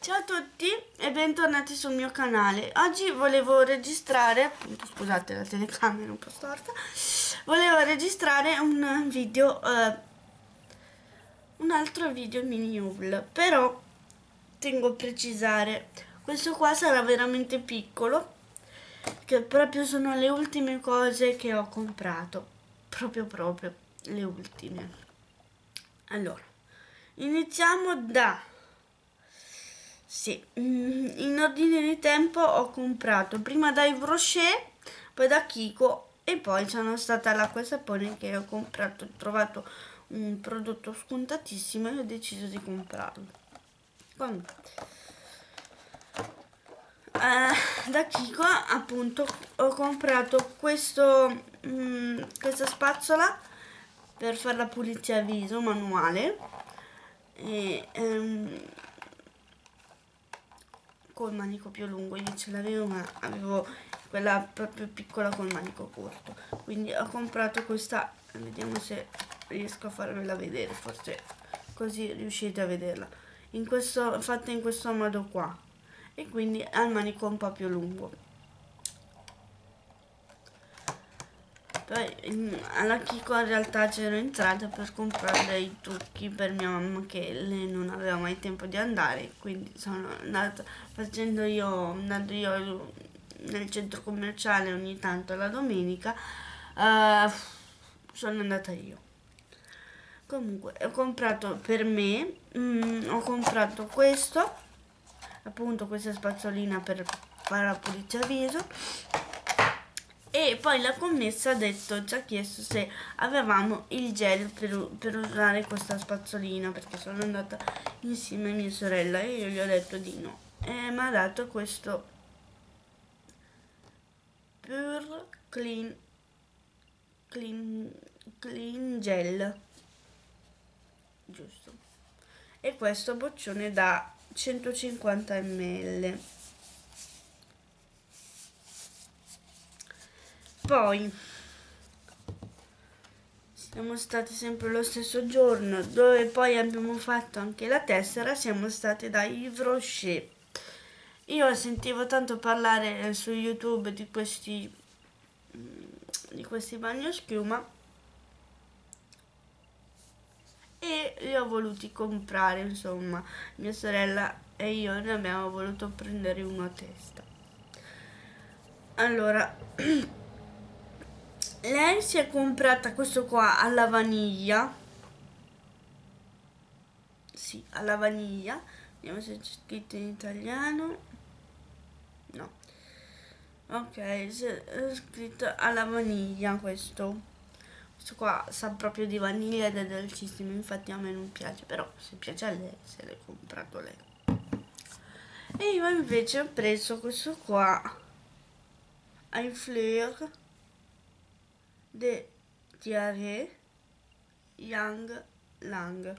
Ciao a tutti e bentornati sul mio canale. Oggi volevo registrare, appunto, scusate la telecamera è un po' storta, volevo registrare un video, un altro video mini haul, però tengo a precisare, questo qua sarà veramente piccolo, che proprio sono le ultime cose che ho comprato, proprio le ultime. Allora, iniziamo da... Sì, in ordine di tempo ho comprato prima da Yves Rocher, poi da Kiko e poi sono stata all'Acqua e Sapone che ho comprato, ho trovato un prodotto scontatissimo e ho deciso di comprarlo. Comunque, da Kiko appunto ho comprato questa spazzola per fare la pulizia viso manuale e col manico più lungo. Io ce l'avevo, ma avevo quella proprio piccola col manico corto, quindi ho comprato questa. Vediamo se riesco a farvela vedere, forse così riuscite a vederla, fatta in questo modo qua, e quindi ha il manico un po' più lungo. Poi alla Kiko in realtà c'ero entrata per comprare i trucchi per mia mamma, che lei non aveva mai tempo di andare, quindi sono andata andando io nel centro commerciale ogni tanto la domenica, sono andata io. Comunque ho comprato per me, ho comprato questo, appunto questa spazzolina per fare la pulizia viso. E poi la commessa ci ha chiesto se avevamo il gel per usare questa spazzolina, perché sono andata insieme a mia sorella e io gli ho detto di no. E mi ha dato questo Pure Clean Gel, giusto, e questo boccione da 150 ml. Poi siamo stati sempre lo stesso giorno, dove poi abbiamo fatto anche la tessera. Siamo stati da Yves Rocher. Io sentivo tanto parlare su YouTube di questi bagnoschiuma e li ho voluti comprare, insomma. Mia sorella e io ne abbiamo voluto prendere uno a testa. Allora lei si è comprata questo qua alla vaniglia. Sì, alla vaniglia. Vediamo se c'è scritto in italiano. No. Ok, c'è scritto alla vaniglia questo. Questo qua sa proprio di vaniglia ed è dolcissimo. Infatti a me non piace, però se piace a lei, se l'è comprato lei. E io invece ho preso questo qua, un fleur de Thierry Yang Lang,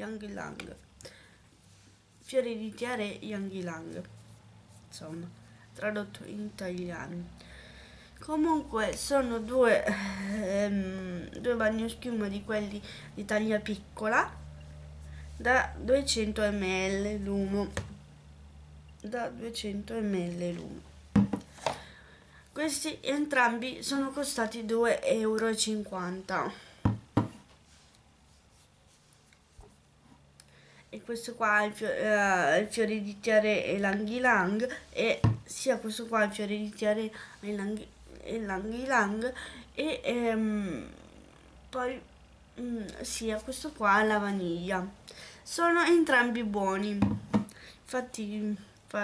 fiori di tiare Yang Lang, insomma, tradotto in italiano. Comunque sono due bagnoschiuma di quelli di taglia piccola da 200 ml l'uno, Questi entrambi sono costati 2,50 €. E questo qua è il fiore di tiare e l'anghilang, e sia questo qua il fiore di tiare e l'anghilang, e poi sia questo qua la vaniglia. Sono entrambi buoni, infatti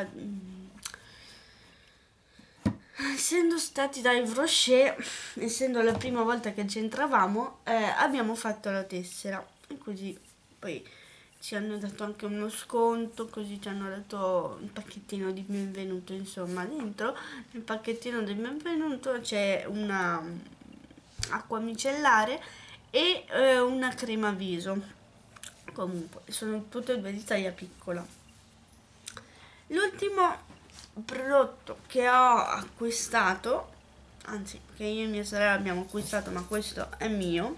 essendo stati da Yves Rocher, essendo la prima volta che ci entravamo, abbiamo fatto la tessera, e così poi ci hanno dato anche uno sconto, così ci hanno dato un pacchettino di benvenuto. Insomma, dentro il pacchettino del benvenuto c'è una acqua micellare e una crema viso. Comunque sono tutte e due di taglia piccola. L'ultimo prodotto che ho acquistato, anzi che io e mia sorella abbiamo acquistato, ma questo è mio,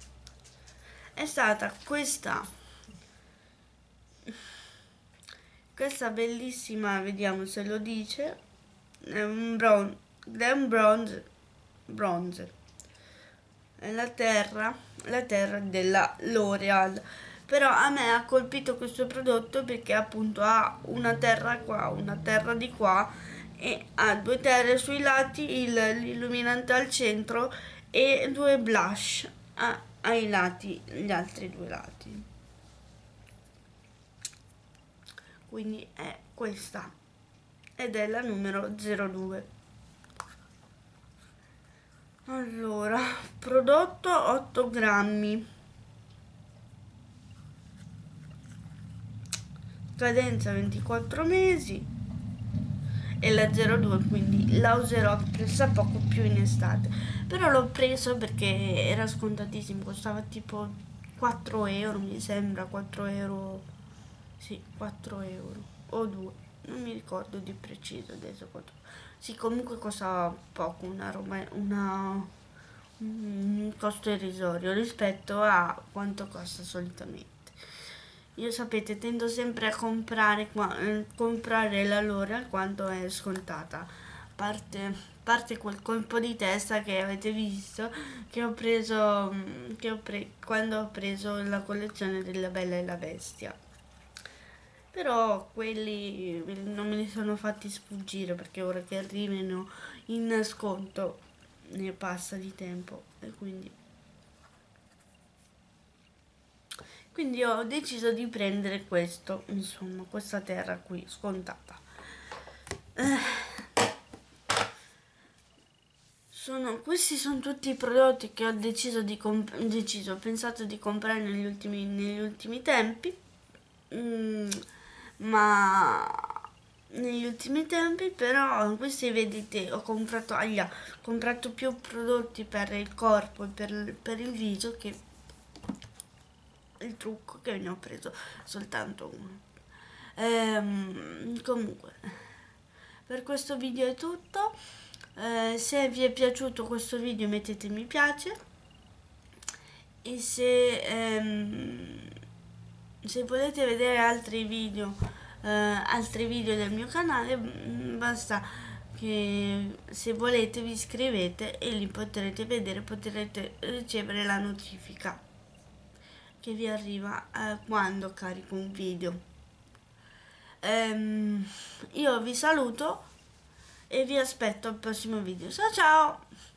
è stata questa questa bellissima, vediamo se lo dice, è un bronze, è la terra della L'Oreal. Però a me ha colpito questo prodotto perché appunto ha una terra qua, una terra di qua, e ha due terre sui lati, l'illuminante al centro e due blush ai lati, gli altri due lati. Quindi è questa ed è la numero 02. Allora, prodotto 8 grammi, scadenza 24 mesi, e la 02, quindi la userò pressappoco più in estate. Però l'ho preso perché era scontatissimo, costava tipo 4 euro, mi sembra, 4 euro, sì, 4 euro o 2, non mi ricordo di preciso adesso. Sì, comunque costa poco, una roba, un costo irrisorio rispetto a quanto costa solitamente. Io sapete, tendo sempre a comprare la L'Oreal quando è scontata. Parte quel colpo di testa che avete visto che ho preso quando ho preso la collezione della Bella e la Bestia. Però quelli non me li sono fatti sfuggire perché ora che arrivano in sconto ne passa di tempo e quindi ho deciso di prendere questo, insomma, questa terra qui scontata. Questi sono tutti i prodotti che ho ho pensato di comprare negli ultimi tempi. Ma negli ultimi tempi però questi vedete ho comprato più prodotti per il corpo e per il viso che il trucco, che ne ho preso soltanto uno. Comunque per questo video è tutto. Se vi è piaciuto questo video mettete mi piace, e se volete vedere altri video del mio canale, basta che se volete vi iscrivete e li potrete vedere, potrete ricevere la notifica che vi arriva quando carico un video. Io vi saluto e vi aspetto al prossimo video. Ciao ciao!